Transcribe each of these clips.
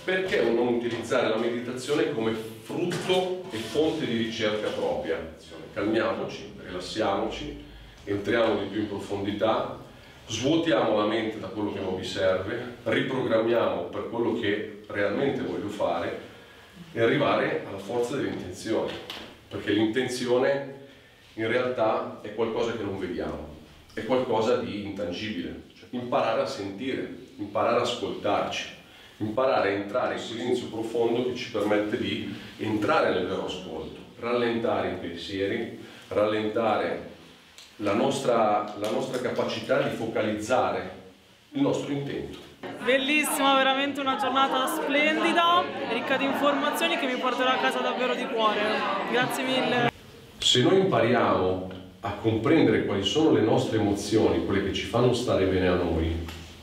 Perché non utilizzare la meditazione come frutto e fonte di ricerca propria? Calmiamoci, rilassiamoci, entriamo di più in profondità, svuotiamo la mente da quello che non vi serve, riprogrammiamo per quello che realmente voglio fare e arrivare alla forza delle intenzioni, perché l'intenzione in realtà è qualcosa che non vediamo, è qualcosa di intangibile, cioè imparare a sentire, imparare a ascoltarci, imparare a entrare in silenzio profondo che ci permette di entrare nel vero ascolto, rallentare i pensieri, rallentare la nostra capacità di focalizzare il nostro intento. Bellissima, veramente una giornata splendida, ricca di informazioni che mi porterò a casa davvero di cuore. Grazie mille. Se noi impariamo a comprendere quali sono le nostre emozioni, quelle che ci fanno stare bene a noi,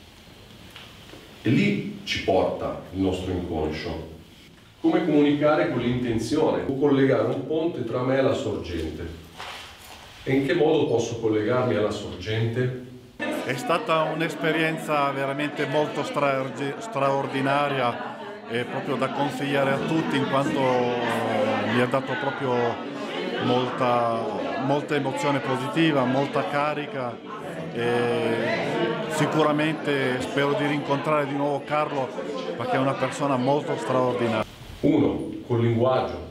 e lì ci porta il nostro inconscio. Come comunicare con l'intenzione, o collegare un ponte tra me e la sorgente. E in che modo posso collegarmi alla sorgente? È stata un'esperienza veramente molto straordinaria e proprio da consigliare a tutti, in quanto mi ha dato proprio molta emozione positiva, molta carica, e sicuramente spero di rincontrare di nuovo Carlo, perché è una persona molto straordinaria. Uno, col linguaggio,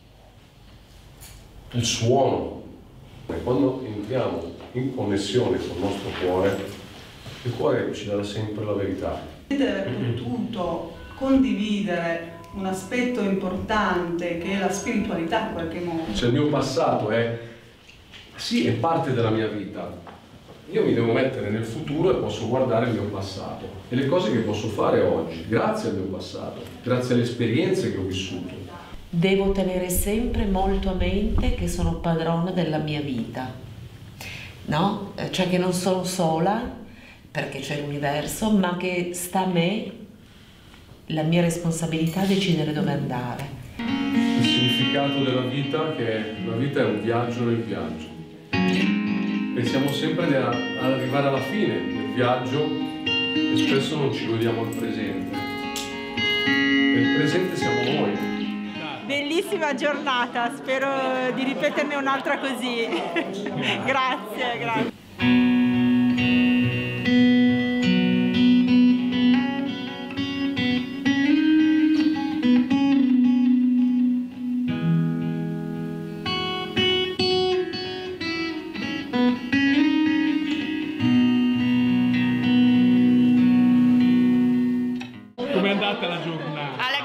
il suono. E quando entriamo in connessione con il nostro cuore, il cuore ci darà sempre la verità. Deve aver potuto condividere un aspetto importante che è la spiritualità in qualche modo. Se il mio passato è parte della mia vita, io mi devo mettere nel futuro e posso guardare il mio passato e le cose che posso fare oggi, grazie al mio passato, grazie alle esperienze che ho vissuto. Devo tenere sempre molto a mente che sono padrona della mia vita, no? Cioè che non sono sola, perché c'è l'universo, ma che sta a me, la mia responsabilità, decidere dove andare. Il significato della vita, che la vita è un viaggio nel viaggio. Pensiamo sempre di arrivare alla fine del viaggio e spesso non ci godiamo il presente. E il presente siamo noi. Bellissima giornata, spero di ripeterne un'altra così. Grazie, grazie. Com'è andata la giornata? Alla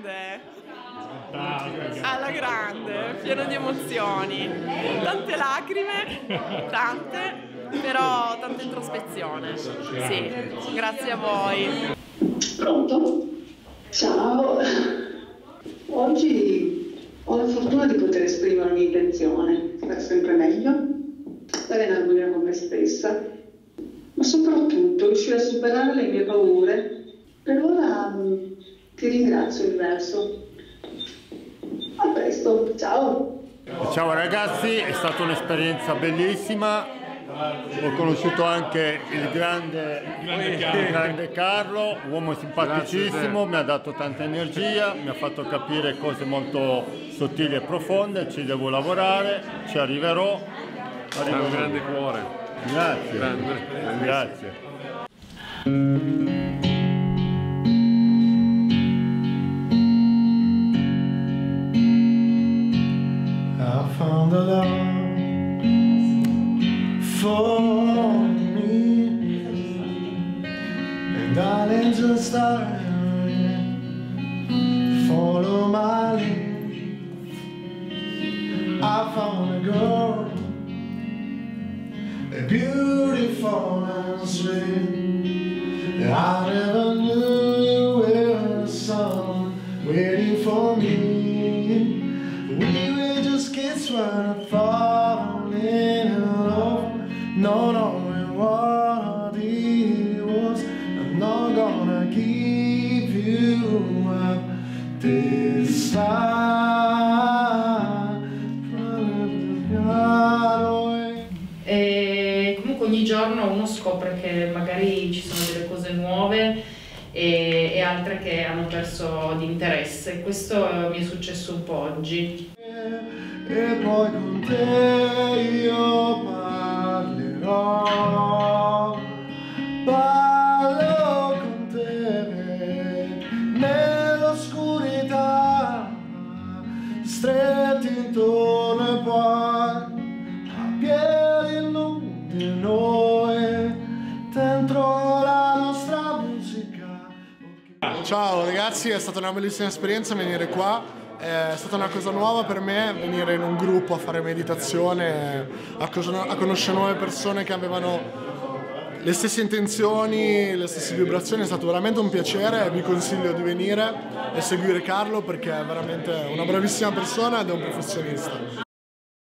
grande, pieno di emozioni, tante lacrime, però tanta introspezione. Sì, grazie a voi. Pronto? Ciao, oggi ho la fortuna di poter esprimere un'intenzione per sempre meglio, stare in armonia con me stessa, ma soprattutto riuscire a superare le mie paure. Per ora ti ringrazio, universo. A presto, ciao! Ciao ragazzi, è stata un'esperienza bellissima. Ho conosciuto anche il grande Carlo, uomo simpaticissimo, mi ha dato tanta energia, mi ha fatto capire cose molto sottili e profonde, ci devo lavorare, ci arriverò. Ha un grande cuore. Grazie. Grazie. I found a love for me, and darling, just start, follow my lead. I found a girl, beautiful and sweet. I never knew you were someone waiting for me. We were just kids trying to fall in love, not knowing what it was. I'm not gonna give you up this time. E comunque ogni giorno uno scopre che magari ci sono delle cose nuove e altre che hanno perso di interesse. Questo mi è successo un po' oggi. E poi con te io parlerò, parlo con te nell'oscurità, stretti intorno e poi a piedi nudi noi dentro la nostra musica. Ciao ragazzi, è stata una bellissima esperienza venire qua. È stata una cosa nuova per me venire in un gruppo a fare meditazione, a conoscere nuove persone che avevano le stesse intenzioni, le stesse vibrazioni. È stato veramente un piacere e vi consiglio di venire e seguire Carlo perché è veramente una bravissima persona ed è un professionista.